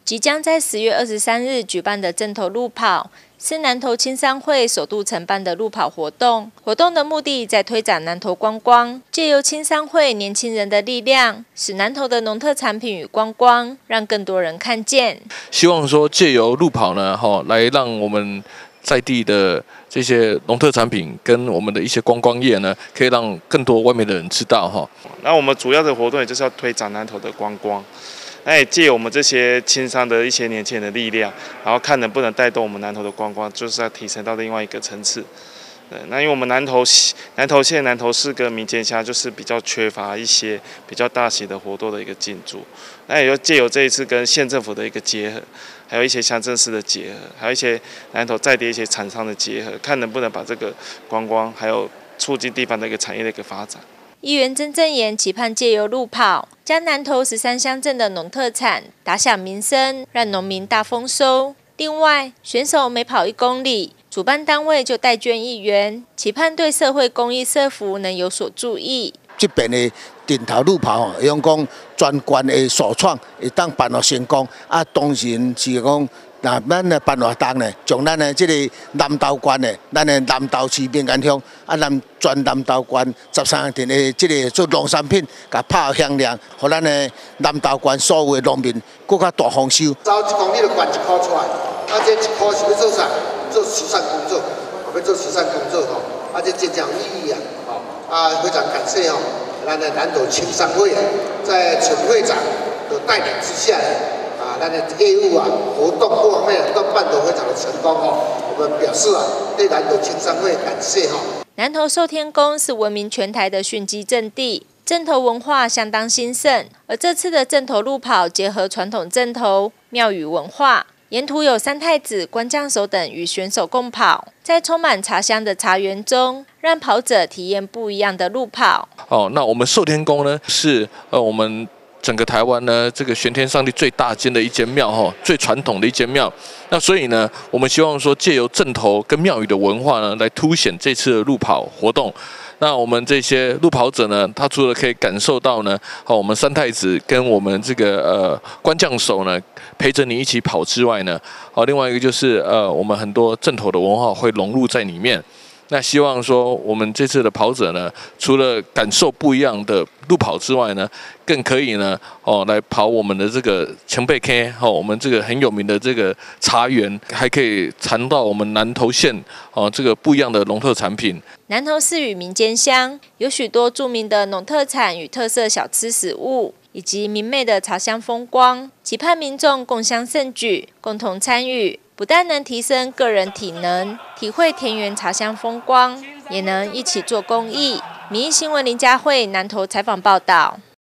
即将在10月23日举办的镇头路跑，是南投青商会首度承办的路跑活动。活动的目的在推展南投观光，借由青商会年轻人的力量，使南投的农特产品与观光让更多人看见。 希望说借由路跑呢，来让我们在地的这些农特产品跟我们的一些观光业呢，可以让更多外面的人知道哈。 那我们主要的活动也就是要推展南投的观光。那也借我们这些青商的一些年轻人的力量，然后看能不能带动我们南投的观光，就是要提升到另外一个层次。那因为我们南投县、南投市跟民间乡就是比较缺乏一些比较大型的活动的一个进驻，那也就借由这一次跟县政府的一个结合，还有一些乡镇市的结合，还有一些南投在地一些厂商的结合，看能不能把这个观光还有促进地方的一个产业的一个发展。 议员曾正言期盼借由路跑，将南投13乡镇的农特产打响名声，让农民大丰收。另外，选手每跑1公里，主办单位就代捐1元，期盼对社会公益社福能有所注意。 这边的顶头路跑会用讲专关的首创，会当办到成功。当然是讲。那咱的办活动呢，从咱的这个南投县的，咱的南投市民间乡，全南投县13个镇的这个做农产品，甲拍响亮，互咱的南投县所有的农民更加大丰收。 走1公里就捐1块出来，这1块是要做啥？做慈善工作，要做慈善工作吼，这真正有意义啊！非常感谢咱的南投青商会在陈会长的带领之下。咱的业务活动各方面都办得非常的成功我们表示对南投青商会感谢南投寿天宫是闻名全台的训鸡阵地，阵头文化相当兴盛。而这次的阵头路跑结合传统阵头、庙宇文化，沿途有三太子、关将手等与选手共跑，在充满茶香的茶园中，让跑者体验不一样的路跑。 那我们寿天宫呢是我们。整个台湾呢，这个玄天上帝最大间的一间庙最传统的一间庙。那所以呢，我们希望说借由阵头跟庙宇的文化呢，来凸显这次的路跑活动。那我们这些路跑者呢，他除了可以感受到呢，我们三太子跟我们这个关将手呢陪着你一起跑之外呢，另外一个就是我们很多阵头的文化会融入在里面。那希望说，我们这次的跑者呢，除了感受不一样的路跑之外呢，更可以呢，来跑我们的这个前辈 K， 我们这个很有名的这个茶园，还可以尝到我们南投县这个不一样的农特产品。 南投市与民间乡有许多著名的农特产与特色小吃食物，以及明媚的茶香风光，期盼民众共襄盛举，共同参与。不但能提升个人体能，体会田园茶香风光，也能一起做公益。民意新闻林佳慧南投采访报道。